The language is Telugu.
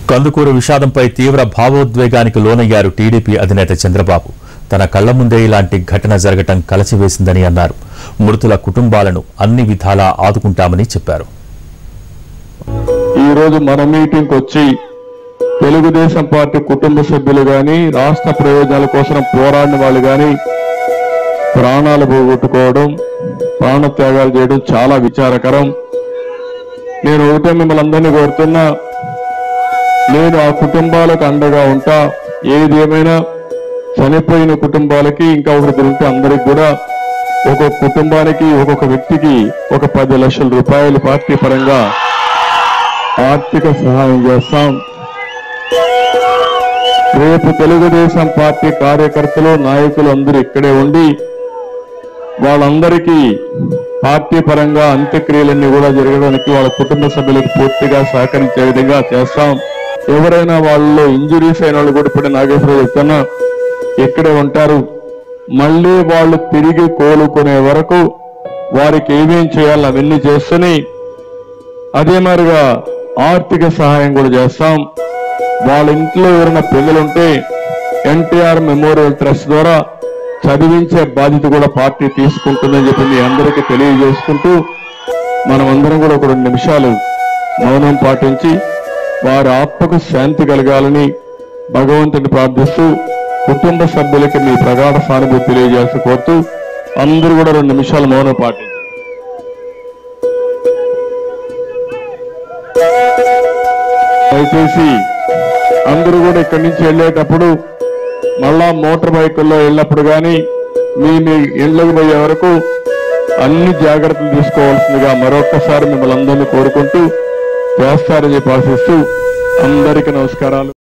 కందుకూరు విషాదంపై తీవ్ర భావోద్వేగానికి లోనయ్యారు టీడీపీ అధినేత చంద్రబాబు. తన కళ్ల ముందే ఇలాంటి ఘటన జరగటం కలచివేసిందని అన్నారు. మృతుల కుటుంబాలను అన్ని విధాలా ఆదుకుంటామని చెప్పారు. ఈ రోజు మన మీటింగ్ వచ్చి తెలుగుదేశం పార్టీ కుటుంబ సభ్యులు గాని రాష్ట్ర ప్రయోజనాల కోసం పోరాడిన వాళ్ళు గాని ప్రాణాలు పోగొట్టుకోవడం, ప్రాణత్యాగాలు చేయడం చాలా విచారకరం. నేను ఒకటే మిమ్మల్ని అందరినీ కోరుతున్నా, నేను ఆ కుటుంబాలకు అండగా ఉంటా. ఏదేమైనా చనిపోయిన కుటుంబాలకి ఇంకా ఒకరికి ఉంటే అందరికి కూడా ఒక్కొక్క కుటుంబానికి ఒక్కొక్క వ్యక్తికి ఒక 10 లక్షల రూపాయలు పార్టీ పరంగా ఆర్థిక సహాయం చేస్తాం. రేపు తెలుగుదేశం పార్టీ కార్యకర్తలు నాయకులు అందరూ ఇక్కడే ఉండి వాళ్ళందరికీ పార్టీ పరంగా అంత్యక్రియలన్నీ కూడా జరగడానికి వాళ్ళ కుటుంబ సభ్యులకు పూర్తిగా సహకరించే విధంగా చేస్తాం. ఎవరైనా వాళ్ళలో ఇంజురీస్ అయిన వాళ్ళు కూడా ఇప్పుడు నాగేశ్వరరావు చెప్తున్నా ఇక్కడే ఉంటారు. మళ్ళీ వాళ్ళు తిరిగి కోలుకునే వరకు వారికి ఏమేం చేయాలో అవన్నీ చేస్తూనే అదే మాదిరిగా ఆర్థిక సహాయం కూడా చేస్తాం. వాళ్ళ ఇంట్లో ఎవరైనా పిల్లలుంటే ఎన్టీఆర్ మెమోరియల్ ట్రస్ట్ ద్వారా చదివించే బాధ్యత కూడా పార్టీ తీసుకుంటుందని చెప్పి మీ అందరికీ తెలియజేసుకుంటూ మనం అందరం కూడా ఒక 2 నిమిషాలు మౌనం పాటించి వారి ఆత్మకు శాంతి కలగాలని భగవంతుని ప్రార్థిస్తూ కుటుంబ సభ్యులకి మీ ప్రగాఢ సానుభూతి తెలియజేసి కోరుతూ అందరూ కూడా 2 నిమిషాలు మౌనం పాటించారు. దయచేసి అందరూ కూడా ఇక్కడి నుంచి వెళ్ళేటప్పుడు మళ్ళా మోటార్ బైకుల్లో వెళ్ళినప్పుడు కానీ మీ ఇళ్లకు పోయే వరకు అన్ని జాగ్రత్తలు తీసుకోవాల్సిందిగా మరొక్కసారి మిమ్మల్ని అందరినీ కోరుకుంటూ చేస్తారని చెప్పి ఆశిస్తూ అందరికీ నమస్కారాలు.